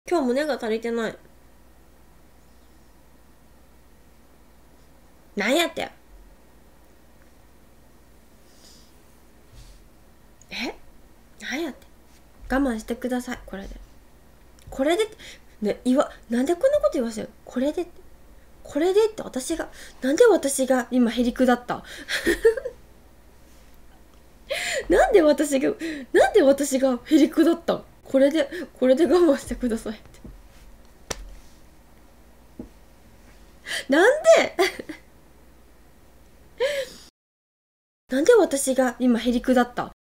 今日胸が足りてない。なんやって。なんやって。我慢してください。これでね、なんでこんなこと言わせる。これでってなんで私が今へりくだったなんで私がへりくだったこれで我慢してくださいって。なんでなんで私が今へりくだった